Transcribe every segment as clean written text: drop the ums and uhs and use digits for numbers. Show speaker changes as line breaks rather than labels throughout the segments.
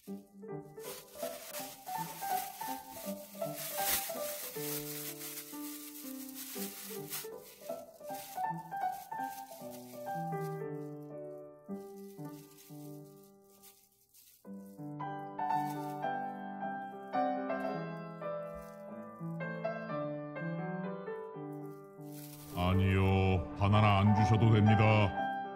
아니요, 바나나 안 주셔도 됩니다.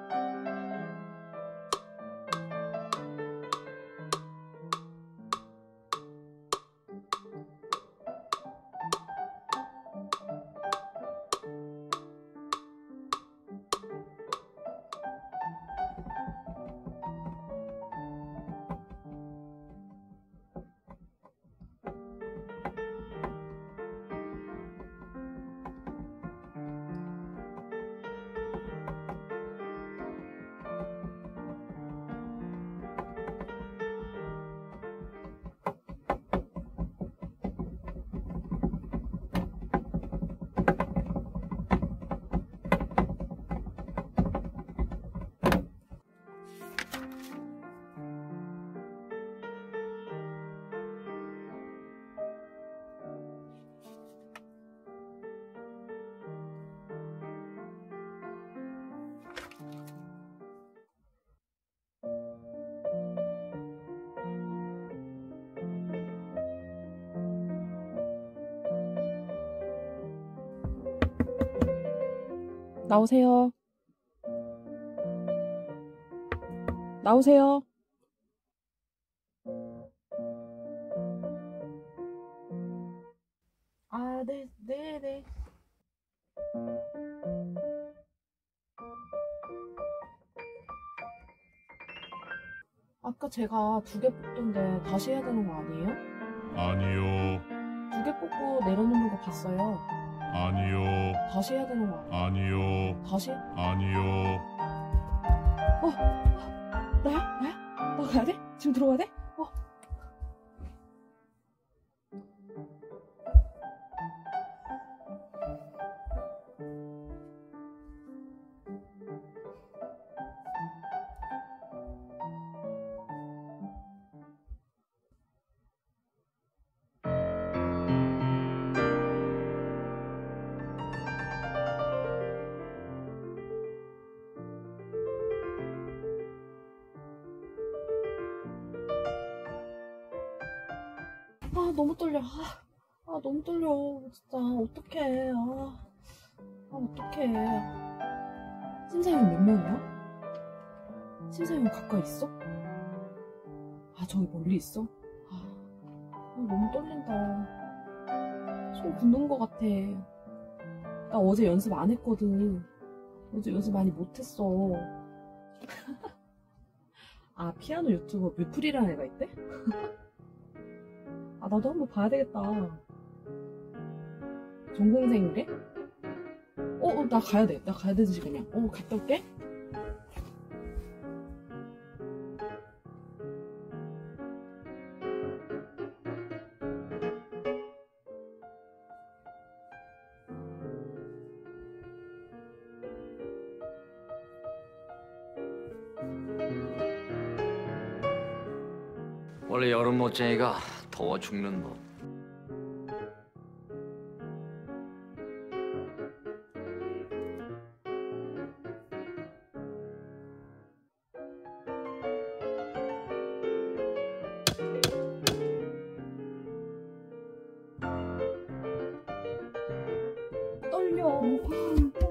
나오세요. 나오세요. 아, 네. 아까 제가 2개 뽑던데 다시 해야 되는 거 아니에요?
아니요,
2개 뽑고 내려놓는 거 봤어요.
아니요,
다시 해야 되는 거 아니에요?
아니요,
다시?
아니요.
나야? 나 가야 돼? 지금 들어가야 돼? 너무 떨려. 너무 떨려. 진짜 어떡해. 어떡해. 심사위원 몇 명이야? 심사위원 가까이 있어? 저기 멀리 있어? 너무 떨린다. 손 굳는 것 같아. 나 어제 연습 안 했거든. 어제 연습 많이 못했어. 피아노 유튜버 뮤플이라는 애가 있대? 나도 한번 봐야 되겠다. 전공생이래? 나 가야 돼. 나 가야 되지, 그냥. 갔다 올게.
원래 여름 멋쟁이가 더워 죽는 법.
떨려.